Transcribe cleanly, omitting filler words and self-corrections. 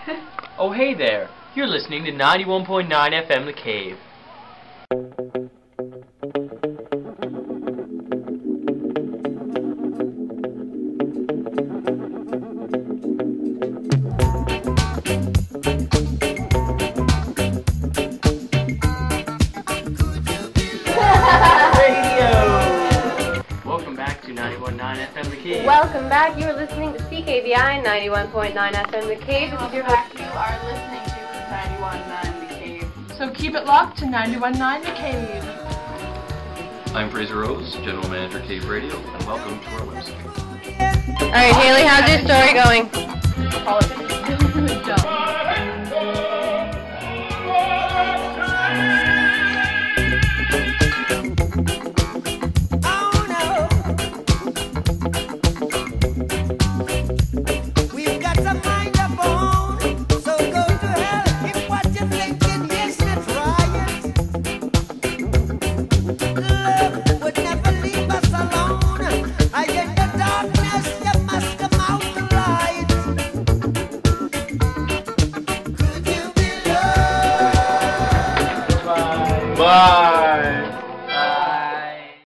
Oh, hey there. You're listening to 91.9 FM The Cave. Welcome back to 91.9 FM The Cave. Welcome back. You are listening to CKVI 91.9 FM The Cave. This is your host. You are listening to 91.9 The Cave. So keep it locked to 91.9 The Cave. I'm Fraser Rose, General Manager Cave Radio, and welcome to our website. Alright, Haley, how's your story going? Politics is really dumb. Bye.